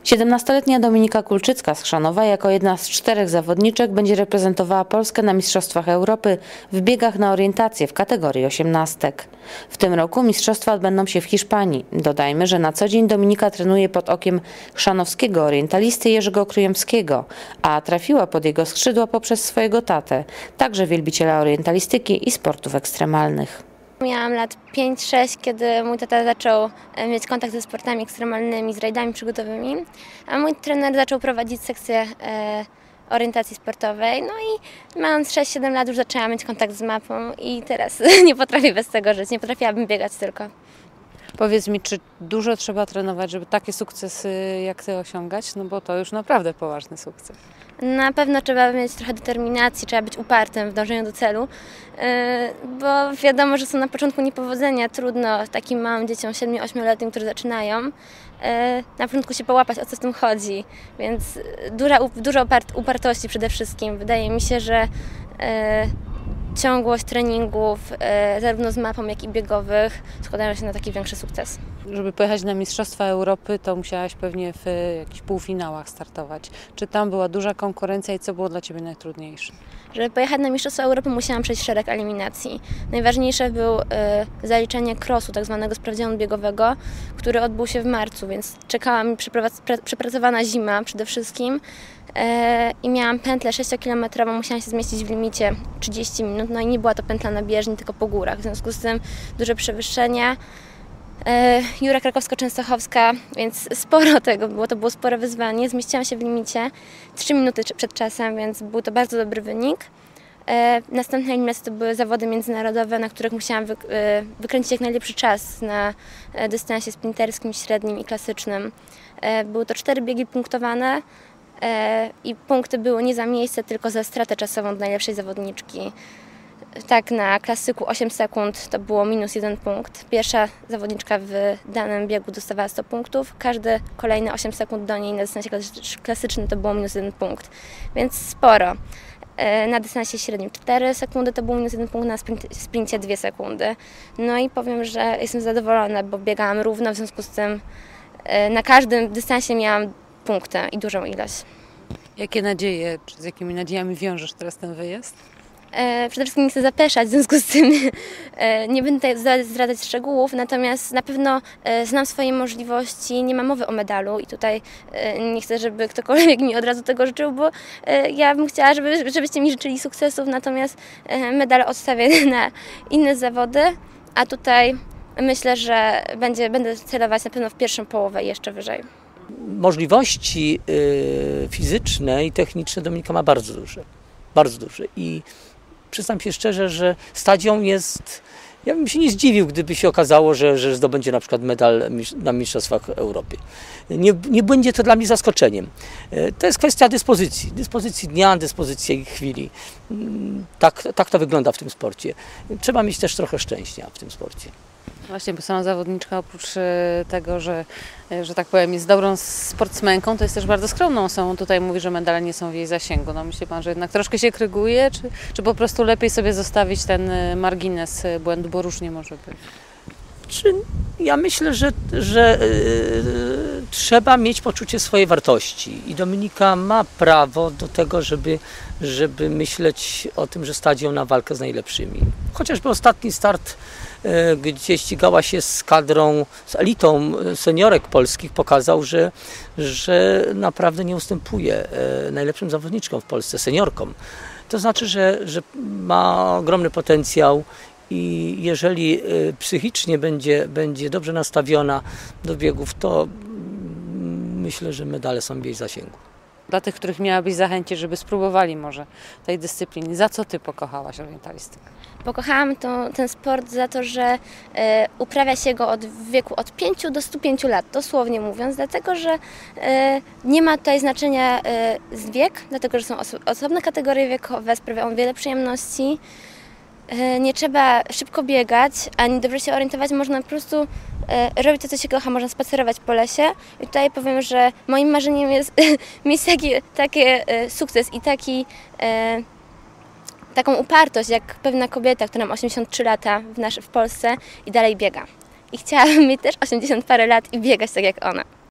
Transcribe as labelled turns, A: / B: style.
A: 17-letnia Dominika Kulczycka z Chrzanowa jako jedna z 4 zawodniczek będzie reprezentowała Polskę na Mistrzostwach Europy w biegach na orientację w kategorii 18. W tym roku mistrzostwa odbędą się w Hiszpanii. Dodajmy, że na co dzień Dominika trenuje pod okiem chrzanowskiego orientalisty Jerzego Krujemskiego, a trafiła pod jego skrzydła poprzez swojego tatę, także wielbiciela orientalistyki i sportów ekstremalnych.
B: Miałam lat 5-6, kiedy mój tata zaczął mieć kontakt ze sportami ekstremalnymi, z rajdami przygotowymi, a mój trener zaczął prowadzić sekcję orientacji sportowej. No i mając 6-7 lat już zaczęłam mieć kontakt z mapą i teraz nie potrafię bez tego żyć, nie potrafiłabym biegać tylko.
A: Powiedz mi, czy dużo trzeba trenować, żeby takie sukcesy jak Ty osiągać? No bo to już naprawdę poważny sukces.
B: Na pewno trzeba mieć trochę determinacji, trzeba być upartym w dążeniu do celu, bo wiadomo, że są na początku niepowodzenia, trudno takim małym dzieciom 7-8-letnim, którzy zaczynają, na początku się połapać, o co w tym chodzi, więc dużo upartości przede wszystkim. Wydaje mi się, że ciągłość treningów, zarówno z mapą, jak i biegowych, składają się na taki większy sukces.
A: Żeby pojechać na Mistrzostwa Europy, to musiałaś pewnie w jakichś półfinałach startować. Czy tam była duża konkurencja i co było dla Ciebie najtrudniejsze?
B: Żeby pojechać na Mistrzostwa Europy, musiałam przejść szereg eliminacji. Najważniejsze był zaliczenie crossu, tak zwanego sprawdzianu biegowego, który odbył się w marcu, więc czekała mi przepracowana zima przede wszystkim i miałam pętlę 6-kilometrową, musiałam się zmieścić w limicie 30 minut, no i nie była to pętla na bieżni, tylko po górach, w związku z tym duże przewyższenia. Jura Krakowsko-Częstochowska, więc sporo tego było, to było spore wyzwanie. Zmieściłam się w limicie 3 minuty przed czasem, więc był to bardzo dobry wynik. Następne eliminacje to były zawody międzynarodowe, na których musiałam wykręcić jak najlepszy czas na dystansie sprinterskim, średnim i klasycznym. Były to 4 biegi punktowane i punkty były nie za miejsce, tylko za stratę czasową dla najlepszej zawodniczki. Tak, na klasyku 8 sekund to było -1 punkt. Pierwsza zawodniczka w danym biegu dostawała 100 punktów, każde kolejne 8 sekund do niej na dystansie klasycznym to było -1 punkt, więc sporo. Na dystansie średnim 4 sekundy to było -1 punkt, na sprincie 2 sekundy. No i powiem, że jestem zadowolona, bo biegałam równo, w związku z tym na każdym dystansie miałam punkty i dużą ilość.
A: Jakie nadzieje, czy z jakimi nadziejami wiążesz teraz ten wyjazd?
B: Przede wszystkim nie chcę zapeszać, w związku z tym nie będę tutaj zdradzać szczegółów, natomiast na pewno znam swoje możliwości, nie ma mowy o medalu i tutaj nie chcę, żeby ktokolwiek mi od razu tego życzył, bo ja bym chciała, żebyście mi życzyli sukcesów, natomiast medal odstawię na inne zawody, a tutaj myślę, że będę celować na pewno w pierwszą połowę i jeszcze wyżej.
C: Możliwości fizyczne i techniczne Dominika ma bardzo duże. Bardzo duże i przyznam się szczerze, że stadion jest, ja bym się nie zdziwił, gdyby się okazało, że zdobędzie na przykład medal na Mistrzostwach Europy. Nie będzie to dla mnie zaskoczeniem. To jest kwestia dyspozycji dnia, dyspozycji chwili. Tak to wygląda w tym sporcie. Trzeba mieć też trochę szczęścia w tym sporcie.
A: Właśnie, bo sama zawodniczka oprócz tego, że tak powiem jest dobrą sportsmenką, to jest też bardzo skromną osobą. Tutaj mówi, że medale nie są w jej zasięgu. No myśli Pan, że jednak troszkę się kryguje, czy po prostu lepiej sobie zostawić ten margines błędu, bo różnie może być?
C: Ja myślę, że trzeba mieć poczucie swojej wartości i Dominika ma prawo do tego, żeby myśleć o tym, że stać ją na walkę z najlepszymi. Chociażby ostatni start, gdzie ścigała się z kadrą, z elitą seniorek polskich, pokazał, że naprawdę nie ustępuje najlepszym zawodniczkom w Polsce, seniorkom. To znaczy, że ma ogromny potencjał i jeżeli psychicznie będzie dobrze nastawiona do biegów, to myślę, że medale są w jej zasięgu.
A: Dla tych, których miałabyś zachęcić, żeby spróbowali może tej dyscypliny, za co Ty pokochałaś orientalistykę?
B: Pokochałam ten sport za to, że uprawia się go w wieku od 5 do 105 lat, dosłownie mówiąc, dlatego, że nie ma tutaj znaczenia wiek, dlatego, że są osobne kategorie wiekowe, sprawiają wiele przyjemności. Nie trzeba szybko biegać, ani dobrze się orientować, można po prostu robić to, co się kocha, można spacerować po lesie. I tutaj powiem, że moim marzeniem jest mieć taki sukces i taką upartość, jak pewna kobieta, która ma 83 lata w Polsce i dalej biega. I chciałabym mieć też 80 parę lat i biegać tak jak ona.